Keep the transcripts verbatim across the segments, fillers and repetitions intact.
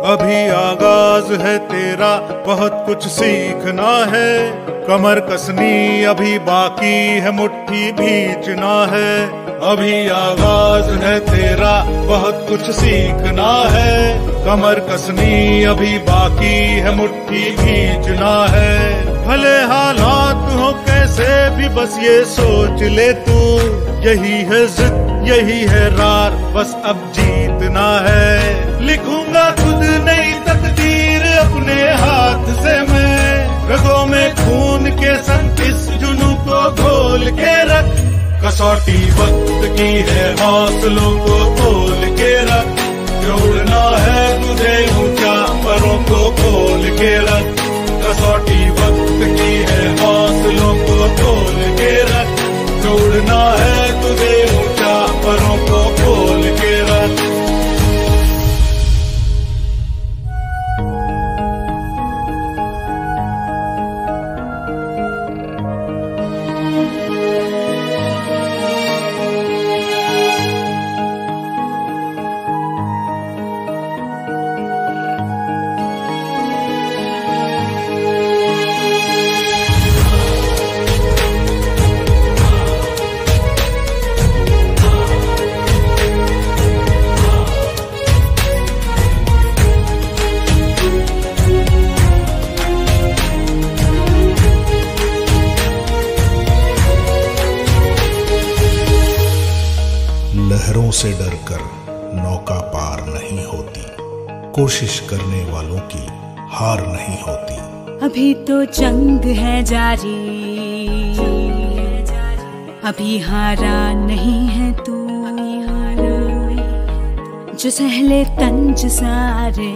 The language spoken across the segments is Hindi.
अभी आगाज है तेरा, बहुत कुछ सीखना है। कमर कसनी अभी बाकी है, मुट्ठी भींचना है। अभी आगाज है तेरा, बहुत कुछ सीखना है। कमर कसनी अभी बाकी है, मुट्ठी भींचना है। भले हालात हो कैसे भी बस ये सोच ले तू, यही है जिद यही है रार, बस अब जीतना है। लिखूंगा खुद नई तकदीर अपने हाथ से मैं, रगों में खून के संग इस जुनू को घोल के रख। कसौटी वक्त की है, हौसलों को खोल के रख। जोड़ना है तुझे ऊंचा, परों को खोल के रख। कसौटी वक्त की है, हौसलों को खोल के रख। जोड़ना है तुझे ऊंचा, परों को खोल के रख। लहरों से डरकर नौका पार नहीं होती, कोशिश करने वालों की हार नहीं होती। अभी तो जंग है जारी, अभी हारा नहीं है तू। जो सहले तंज सारे,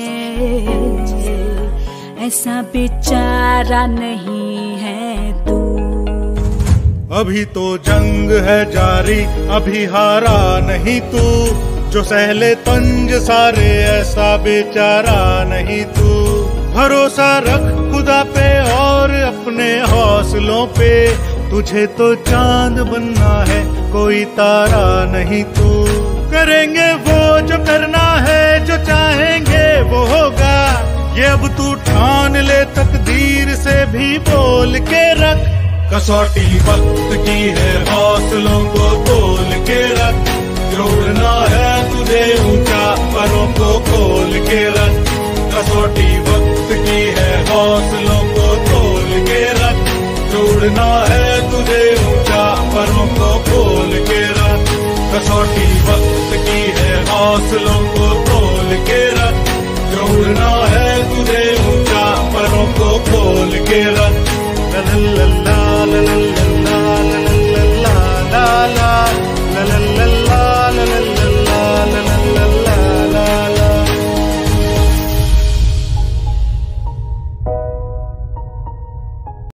ऐसा बेचारा नहीं है तू। अभी तो जंग है जारी, अभी हारा नहीं तू। जो सहले तंज सारे, ऐसा बेचारा नहीं तू। भरोसा रख खुदा पे और अपने हौसलों पे, तुझे तो चांद बनना है, कोई तारा नहीं तू। करेंगे वो जो करना है, जो चाहेंगे वो होगा। ये अब तू ठान ले, तकदीर से भी बोल के रख। कसौटी वक्त की है, हौसलों को तोल के रख। जोड़ना है तुझे ऊंचा, परों को खोल के रख। कसौटी वक्त की है, हौसलों को तोल के रख। जोड़ना है तुझे ऊंचा, परों को खोल के रख। कसौटी वक्त की है, हौसलों को तोल के रख। जोड़ना